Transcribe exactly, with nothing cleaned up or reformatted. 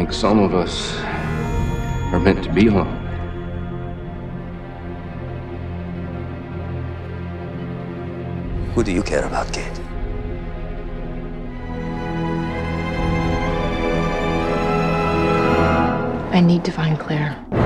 think some of us are meant to be alone. Who do you care about, Kate? I need to find Claire.